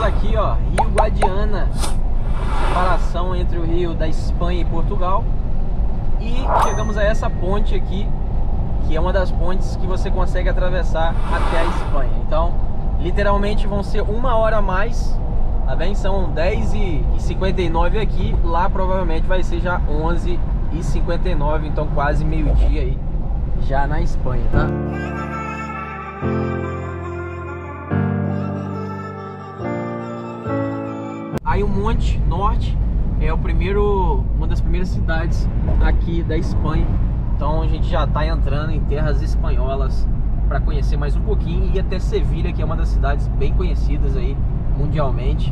aqui, ó, Rio Guadiana, separação entre o rio da Espanha e Portugal. E chegamos a essa ponte aqui, que é uma das pontes que você consegue atravessar até a Espanha. Então, literalmente vão ser 1 hora a mais, tá bem? São 10h59 aqui, lá provavelmente vai ser já 11h59, então quase meio-dia aí, já na Espanha, tá? Aí o Monte Norte é uma das primeiras cidades aqui da Espanha. Então a gente já está entrando em terras espanholas para conhecer mais um pouquinho e ir até Sevilha, que é uma das cidades bem conhecidas aí mundialmente.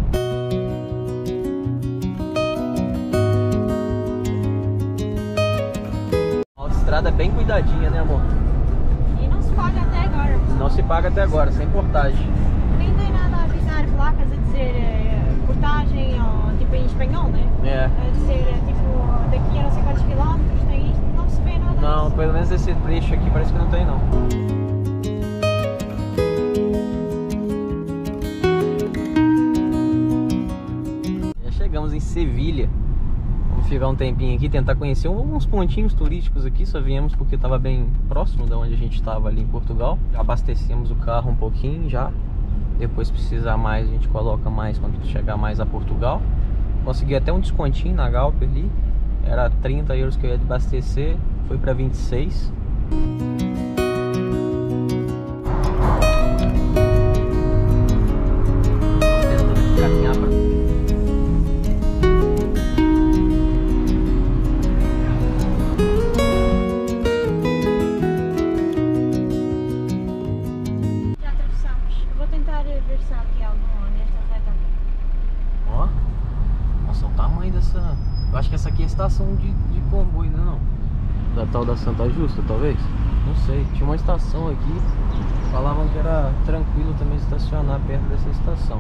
A autoestrada é bem cuidadinha, né, amor? E não se paga até agora. Não se paga até agora, sem portagem. Nem tem nada a avisar placas a dizer portagem ou tipo em espanhol, né? É. A dizer tipo daqui a não sei quantos quilómetros tem isto, não se vê nada. Não, disso. pelo menos esse trecho aqui parece que não tem não. Já chegamos em Sevilha. Vamos ficar um tempinho aqui, tentar conhecer alguns pontinhos turísticos aqui. Só viemos porque estava bem próximo de onde a gente estava ali em Portugal. Já abastecemos o carro um pouquinho já. Depois, se precisar mais, a gente coloca mais quando chegar mais a Portugal. Consegui até um descontinho na Galp ali. Era 30 euros que eu ia abastecer, foi para 26. Tentando caminhar para... Já atravessamos. Eu vou tentar ver se há aqui algum nesta reta. Ó, nossa, o tamanho dessa... Eu acho que essa aqui é a estação de comboio, né, não? Da tal da Santa Justa, talvez? Não sei, tinha uma estação aqui. Falavam que era tranquilo também estacionar perto dessa estação.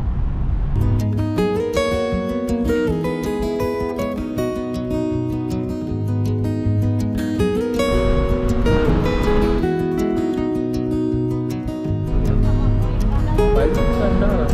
Mas não precisa achar, não.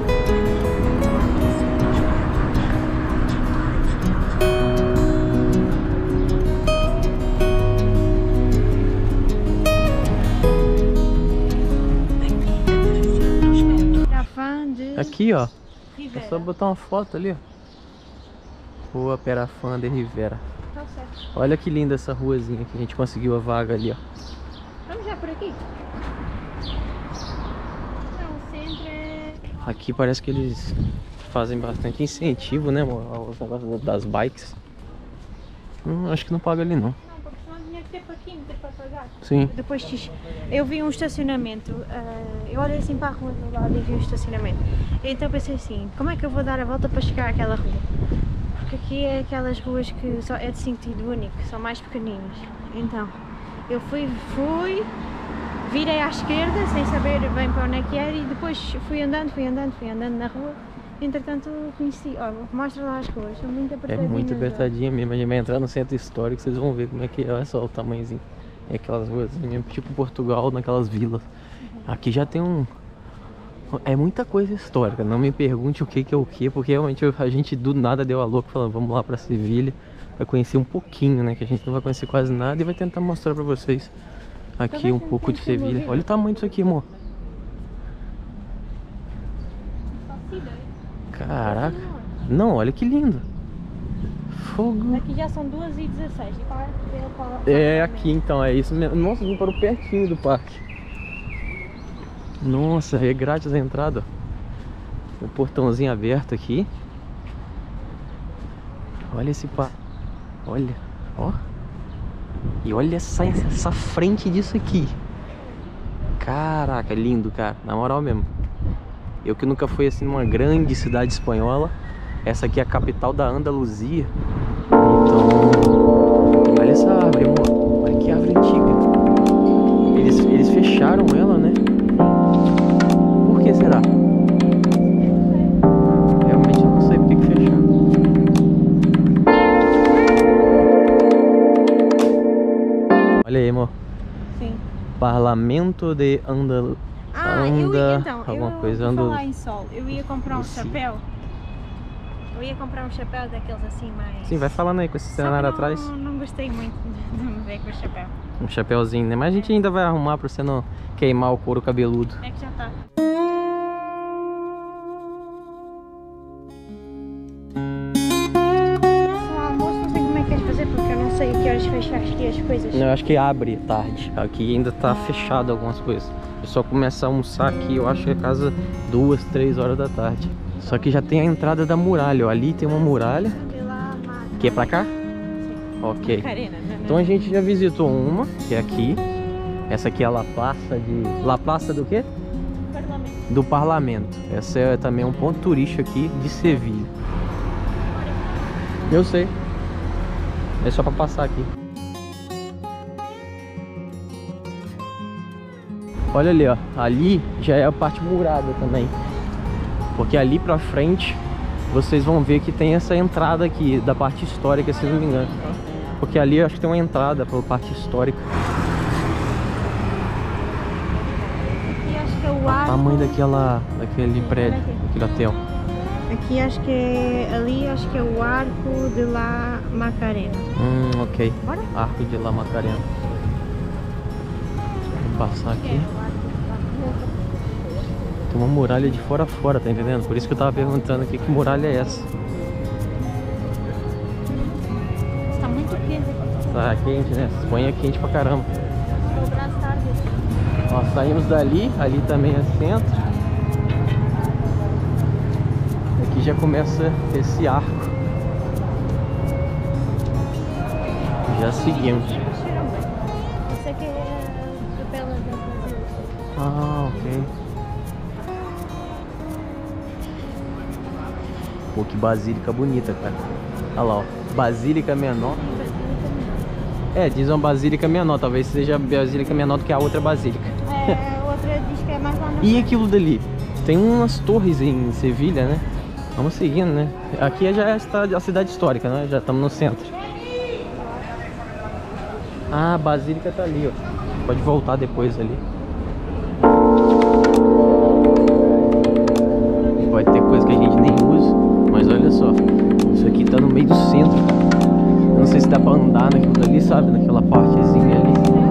Aqui, ó, é só botar uma foto ali, ó. Rua Perafã de Rivera. Tá certo. Olha que linda essa ruazinha que a gente conseguiu a vaga ali, ó. Vamos já por aqui. Não, o centro é... Aqui parece que eles fazem bastante incentivo, né, amor, aos negócios das bikes. Acho que não paga ali, não. Não, porque senão tinha que ter parquímetro para pagar. Sim. Depois eu vi um estacionamento, eu olhei assim para a rua do lado e vi um estacionamento. Então pensei assim, como é que eu vou dar a volta para chegar àquela rua? Porque aqui é aquelas ruas que só é de sentido único, são mais pequeninas. Então, eu fui, virei à esquerda sem saber bem para onde é que era e depois fui andando na rua. Entretanto conheci, ó, mostra lá as ruas, são muito É apertadinhas. muito apertadinha mesmo, a gente vai entrar no centro histórico, vocês vão ver como é que é, olha só o tamanhozinho. É aquelas ruas mesmo, tipo Portugal, naquelas vilas. Aqui já tem é muita coisa histórica, não me pergunte o que é o que, porque realmente a gente do nada deu a louca falando, vamos lá pra Sevilha pra conhecer um pouquinho, né, que a gente não vai conhecer quase nada e vai tentar mostrar pra vocês aqui um pouco de Sevilha. Olha o tamanho disso aqui, amor. Caraca. Não, olha que lindo. Fogo. Aqui já são 2h16. É aqui então, é isso mesmo. Nossa, a gente parou pertinho do parque. Nossa, é grátis a entrada. O portãozinho aberto aqui. Olha esse parque. Olha, ó. E olha essa frente disso aqui. Caraca, lindo, cara. Na moral mesmo. Eu que nunca fui assim numa grande cidade espanhola. Essa aqui é a capital da Andaluzia. Então, olha essa árvore, amor. Olha que árvore antiga. Eles fecharam ela, né? Por que será? Realmente eu não sei por que fecharam. Olha aí, amor. Sim. Parlamento de alguma coisa, eu anda. falar em sol, eu ia comprar um Sim. chapéu. Eu ia comprar um chapéu daqueles assim mais... Sim, vai falando aí com esse cenário atrás. Não gostei muito de me ver com o chapéu. Um chapéuzinho, né? Mas a gente ainda vai arrumar pra você não queimar o couro cabeludo. É que já tá. O almoço não sei como é que queres fazer porque eu não sei que horas fechar aqui as coisas. Eu acho que abre tarde. Aqui ainda tá fechado algumas coisas. Eu só começo a almoçar aqui, eu acho que é casa 2, 3 horas da tarde. Só que já tem a entrada da muralha, ó. Ali tem uma muralha. Que é pra cá? Sim. Ok. Macarena, né? Então a gente já visitou uma, que é aqui. Essa aqui é a La Plaza de... La Plaza do quê? Parlamento. Do Parlamento. Essa é também um ponto turístico aqui de Sevilha. Eu sei. É só pra passar aqui. Olha ali, ó. Ali já é a parte murada também. Porque ali pra frente vocês vão ver que tem essa entrada aqui da parte histórica, se não me engano. Porque ali eu acho que tem uma entrada pela parte histórica. Aqui acho que é o arco. O tamanho daquele prédio, daquele hotel. Aqui acho que é... Ali acho que é o arco de La Macarena. Ok. Bora? Arco de La Macarena. Vou passar aqui. Tem uma muralha de fora a fora, tá entendendo? Por isso que eu tava perguntando aqui que muralha é essa. Está muito quente. Tá quente, né? Espanha é quente pra caramba. O braço tarde. Ó, saímos dali, ali também é centro. Aqui já começa esse arco. Já seguimos. Isso aqui é a capela da Basílica. Ah, ok. Pô, que basílica bonita, cara. Olha lá, ó. Basílica menor. É, diz uma basílica menor. Talvez seja a basílica menor do que a outra basílica. É, a outra diz que é mais lá na E aquilo dali? Tem umas torres em Sevilha, né? Vamos seguindo, né? Aqui já é a cidade histórica, né? Já estamos no centro. Ah, a basílica tá ali, ó. Pode voltar depois ali. Vai ter coisa que a gente nem usa. Mas olha só, isso aqui tá no meio do centro. Eu não sei se dá pra andar naquilo ali, sabe? Naquela partezinha ali.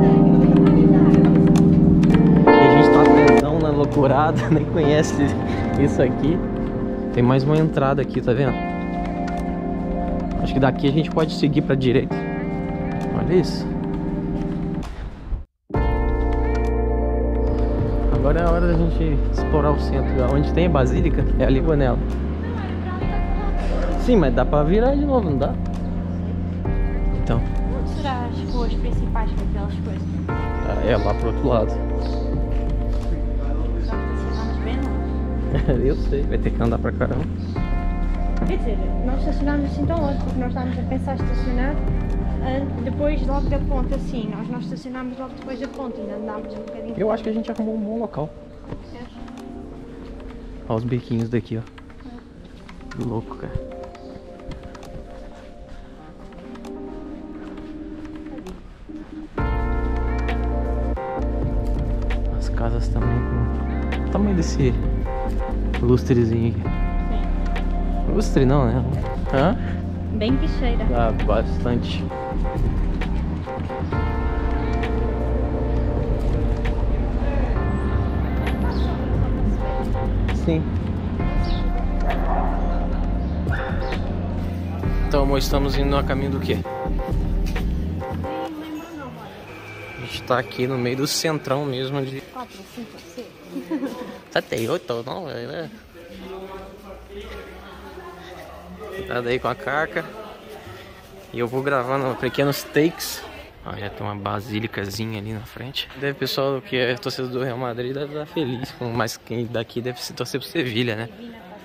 E a gente tá tentando na loucurada, nem conhece isso aqui. Tem mais uma entrada aqui, tá vendo? Acho que daqui a gente pode seguir pra direita. Olha isso. Agora é a hora da gente explorar o centro. Onde tem a basílica, é ali ou nela? Sim, mas dá pra virar de novo, não dá? Então. Onde será as ruas principais com aquelas coisas? Ah, é, lá pro outro lado. Nós estacionámos bem longe. Eu sei, vai ter que andar pra caramba. Quer dizer, nós estacionámos assim tão longe porque nós estávamos a pensar em estacionar depois logo da ponte, assim. Nós não estacionámos logo depois da ponte, ainda andámos um bocadinho. Eu acho que a gente arrumou um bom local. Olha os bequinhos daqui, ó. Louco, cara. As casas também com o tamanho desse lustrezinho aqui. Sim. Lustre não, né? Hã? Bem que cheira. Dá bastante. Sim. Então, amor, estamos indo a caminho do quê? A gente tá aqui no meio do centrão mesmo de... 4, 5, 6. 7, 8, 9, né? Tá daí com a Caca. E eu vou gravando pequenos takes. Ó, já tem uma basílicazinha ali na frente. Deve, pessoal que é torcedor do Real Madrid deve estar feliz. Mas quem daqui deve se torcer pro Sevilha, né?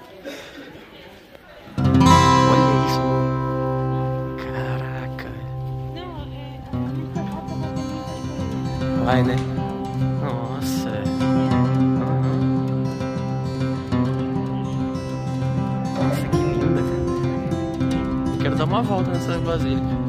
Olha isso. Caraca. Vai, né? Nossa. Nossa, que linda, cara. Eu quero dar uma volta nessa basílica.